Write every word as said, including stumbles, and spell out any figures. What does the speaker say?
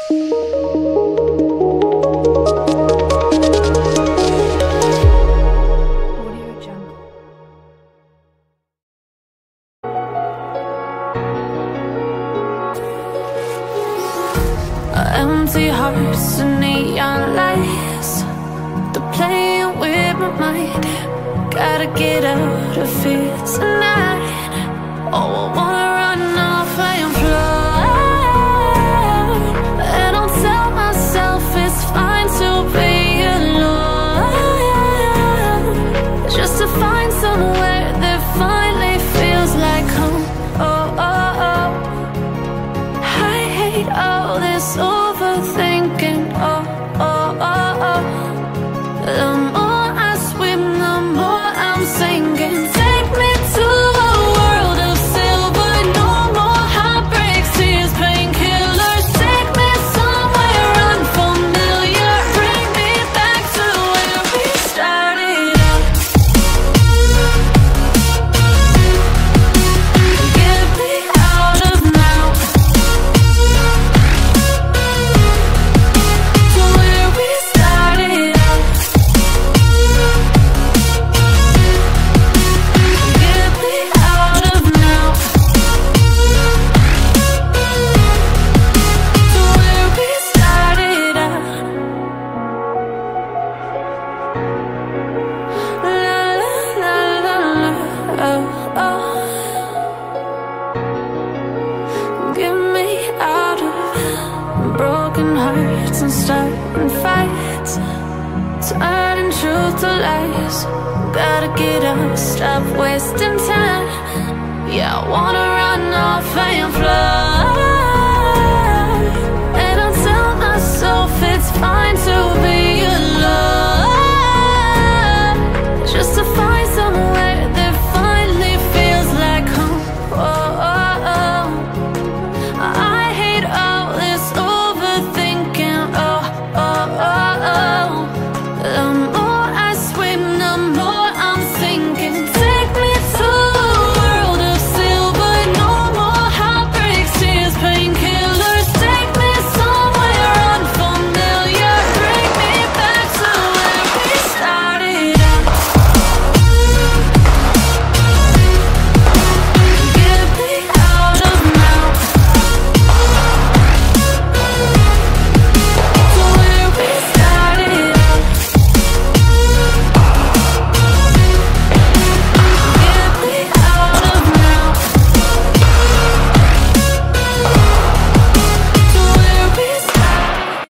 Empty hearts and neon lights, they're playing with my mind. Gotta get out of here tonight. Oh, I wanna run off and fly, and I'll tell myself it's fine to be alone, just to find somewhere that finally feels like home. Oh, oh, oh. I hate all this overthinking. Oh, oh, oh, oh. The more I swim, the more I'm sinking. Take me to a world of silver. No more heartbreaks, tears, painkillers. Take me somewhere unfamiliar. Bring me back to where we started out. Get me out of now, to where we started out. Get me out of now, to where we started out. La la la la la, oh, oh. Get me out of broken hearts and starting fights, turning truth to lies. Gotta get up, stop wasting time. Yeah, I wanna run off and fly.